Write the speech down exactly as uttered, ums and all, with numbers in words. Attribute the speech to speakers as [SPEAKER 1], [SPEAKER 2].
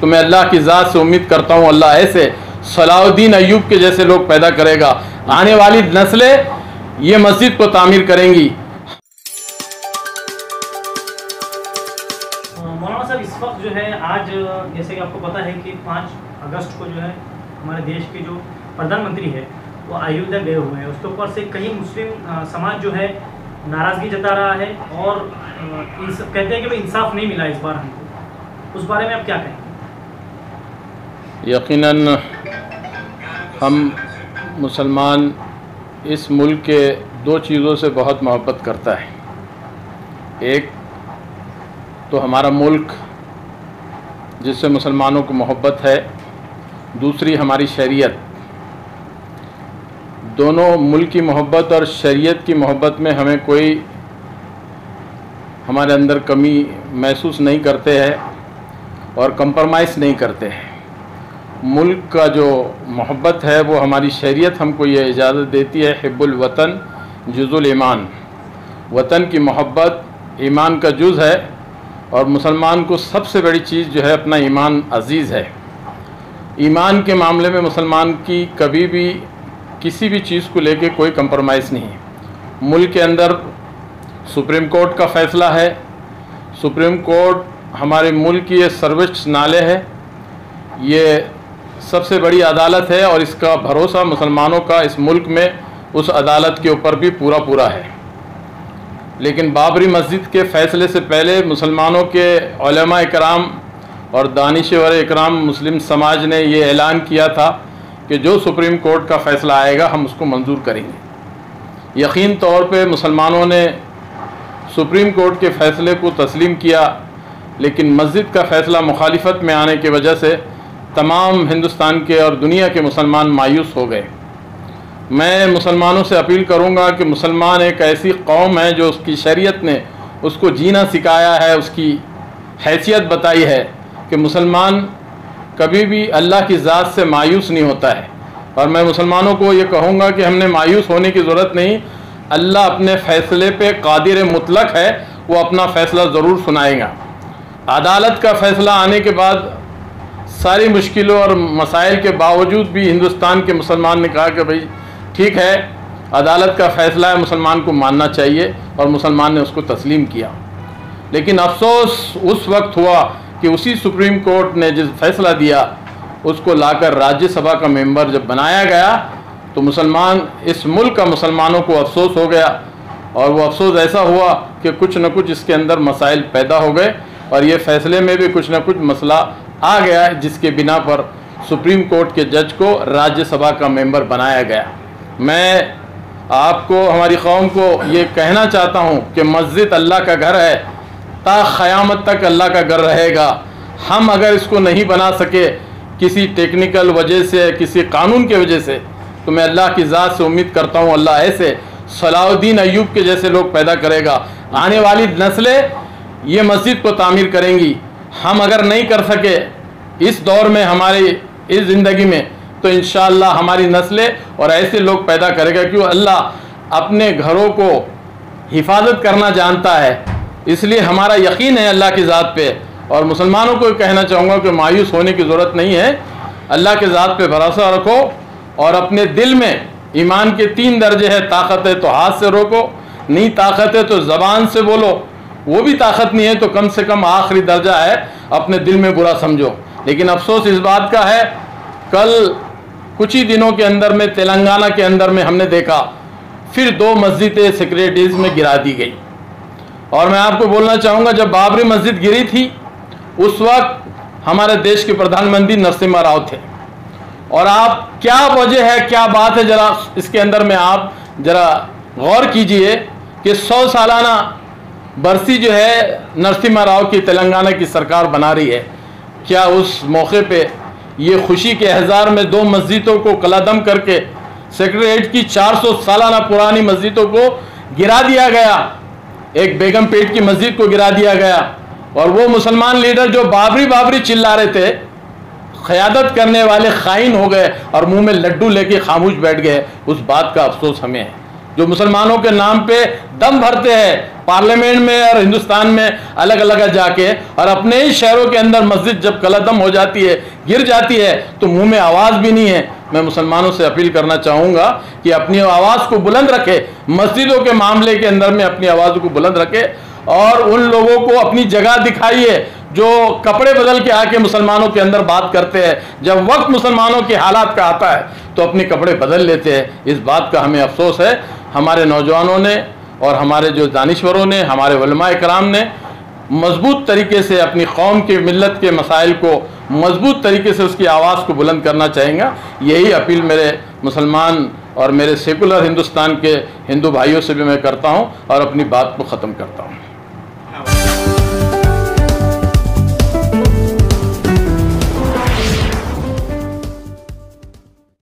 [SPEAKER 1] तो मैं अल्लाह की ज़ात से उम्मीद करता हूँ अल्लाह ऐसे सलाहुद्दीन अय्यूब के जैसे लोग पैदा करेगा। आने वाली नस्लें ये मस्जिद को तामीर करेंगी।
[SPEAKER 2] मौलाना साहब, इस वक्त जो है आज जैसे कि आपको पता है कि पाँच अगस्त को जो है हमारे देश के जो प्रधानमंत्री है वो अयोध्या गए हुए हैं। उसके ऊपर से कई मुस्लिम समाज जो है नाराज़गी जता रहा है और इस कहते हैं कि भाई इंसाफ नहीं मिला इस बार हमको। उस बारे में आप क्या कहेंगे?
[SPEAKER 1] यकीनन हम मुसलमान इस मुल्क के दो चीज़ों से बहुत मोहब्बत करता है। एक तो हमारा मुल्क जिससे मुसलमानों को मोहब्बत है, दूसरी हमारी शरीयत। दोनों मुल्क की मोहब्बत और शरीयत की मोहब्बत में हमें कोई हमारे अंदर कमी महसूस नहीं करते हैं और कंप्रोमाइज़ नहीं करते हैं। मुल्क का जो मोहब्बत है वो हमारी शरीयत हमको ये इजाज़त देती है, हिब्बुल वतन जुज़ुल ईमान। वतन की मोहब्बत ईमान का जुज़ है और मुसलमान को सबसे बड़ी चीज़ जो है अपना ईमान अज़ीज़ है। ईमान के मामले में मुसलमान की कभी भी किसी भी चीज़ को लेके कोई कंप्रोमाइज़ नहीं है। मुल्क के अंदर सुप्रीम कोर्ट का फ़ैसला है। सुप्रीम कोर्ट हमारे मुल्क की ये सर्वोच्च न्यायालय है, ये सबसे बड़ी अदालत है और इसका भरोसा मुसलमानों का इस मुल्क में उस अदालत के ऊपर भी पूरा पूरा है। लेकिन बाबरी मस्जिद के फ़ैसले से पहले मुसलमानों के उलमा इकराम और दानिशवर इकराम मुस्लिम समाज ने ये ऐलान किया था कि जो सुप्रीम कोर्ट का फ़ैसला आएगा हम उसको मंजूर करेंगे। यकीन तौर पे मुसलमानों ने सुप्रीम कोर्ट के फ़ैसले को तस्लीम किया, लेकिन मस्जिद का फ़ैसला मुखालिफत में आने की वजह से तमाम हिंदुस्तान के और दुनिया के मुसलमान मायूस हो गए। मैं मुसलमानों से अपील करूंगा कि मुसलमान एक ऐसी कौम है जो उसकी शरीयत ने उसको जीना सिखाया है, उसकी हैसियत बताई है कि मुसलमान कभी भी अल्लाह की ज़ात से मायूस नहीं होता है। और मैं मुसलमानों को ये कहूँगा कि हमने मायूस होने की ज़रूरत नहीं। अल्लाह अपने फ़ैसले पे कादिर मुतलक है, वो अपना फ़ैसला ज़रूर सुनाएगा। अदालत का फ़ैसला आने के बाद सारी मुश्किलों और मसाइल के बावजूद भी हिंदुस्तान के मुसलमान ने कहा कि भाई ठीक है, अदालत का फ़ैसला है, मुसलमान को मानना चाहिए, और मुसलमान ने उसको तस्लीम किया। लेकिन अफसोस उस वक्त हुआ कि उसी सुप्रीम कोर्ट ने जिस फैसला दिया उसको लाकर राज्यसभा का मेंबर जब बनाया गया तो मुसलमान इस मुल्क का मुसलमानों को अफसोस हो गया। और वो अफसोस ऐसा हुआ कि कुछ न कुछ इसके अंदर मसाइल पैदा हो गए और ये फ़ैसले में भी कुछ न कुछ मसला आ गया, जिसके बिना पर सुप्रीम कोर्ट के जज को राज्यसभा का मेंबर बनाया गया। मैं आपको, हमारी कौम को ये कहना चाहता हूँ कि मस्जिद अल्लाह का घर है, ता क़यामत तक अल्लाह का घर रहेगा। हम अगर इसको नहीं बना सके किसी टेक्निकल वजह से, किसी कानून की वजह से, तो मैं अल्लाह की ज़ात से उम्मीद करता हूँ अल्लाह ऐसे सलाहुद्दीन अय्यूब के जैसे लोग पैदा करेगा। आने वाली नस्लें ये मस्जिद को तामीर करेंगी। हम अगर नहीं कर सके इस दौर में, हमारी इस ज़िंदगी में, तो इंशाअल्लाह हमारी नस्लें और ऐसे लोग पैदा करेगा। क्यों? अल्लाह अपने घरों को हिफाजत करना जानता है, इसलिए हमारा यकीन है अल्लाह की ज़ात पे। और मुसलमानों को कहना चाहूँगा कि मायूस होने की ज़रूरत नहीं है, अल्लाह के ज़ात पे भरोसा रखो और अपने दिल में ईमान के तीन दर्जे हैं। ताकत है तो हाथ से रोको, नहीं ताकत है तो ज़बान से बोलो, वो भी ताकत नहीं है तो कम से कम आखिरी दर्जा है अपने दिल में बुरा समझो। लेकिन अफसोस इस बात का है, कल कुछ ही दिनों के अंदर में तेलंगाना के अंदर में हमने देखा फिर दो मस्जिदें सेक्रेटरीज में गिरा दी गई। और मैं आपको बोलना चाहूँगा, जब बाबरी मस्जिद गिरी थी उस वक्त हमारे देश के प्रधानमंत्री नरसिम्हा राव थे। और आप क्या वजह है, क्या बात है, ज़रा इसके अंदर में आप ज़रा गौर कीजिए कि सौ सालाना बरसी जो है नरसिम्हा राव की तेलंगाना की सरकार बना रही है। क्या उस मौके पे ये खुशी के एहज़ार में दो मस्जिदों को कलादम करके सेक्रेटरीट की चार सौ सालाना पुरानी मस्जिदों को गिरा दिया गया, एक बेगम पेट की मस्जिद को गिरा दिया गया। और वो मुसलमान लीडर जो बाबरी बाबरी चिल्ला रहे थे, क़यादत करने वाले खाइन हो गए और मुंह में लड्डू लेके खामोश बैठ गए। उस बात का अफसोस हमें है। जो मुसलमानों के नाम पे दम भरते हैं पार्लियामेंट में और हिंदुस्तान में अलग अलग जाके, और अपने ही शहरों के अंदर मस्जिद जब कलदम हो जाती है, गिर जाती है, तो मुंह में आवाज़ भी नहीं है। मैं मुसलमानों से अपील करना चाहूँगा कि अपनी आवाज़ को बुलंद रखे, मस्जिदों के मामले के अंदर में अपनी आवाज़ को बुलंद रखे, और उन लोगों को अपनी जगह दिखाइए जो कपड़े बदल के आके मुसलमानों के अंदर बात करते हैं। जब वक्त मुसलमानों के हालात का आता है तो अपने कपड़े बदल लेते हैं। इस बात का हमें अफसोस है। हमारे नौजवानों ने और हमारे जो दानिश्वरों ने, हमारे उलमाए कराम ने मजबूत तरीके से अपनी कौम के मिल्लत के मसाइल को मजबूत तरीके से उसकी आवाज़ को बुलंद करना चाहेंगे। यही अपील मेरे मुसलमान और मेरे सेकुलर हिंदुस्तान के हिंदू भाइयों से भी मैं करता हूँ और अपनी बात को ख़त्म करता हूँ।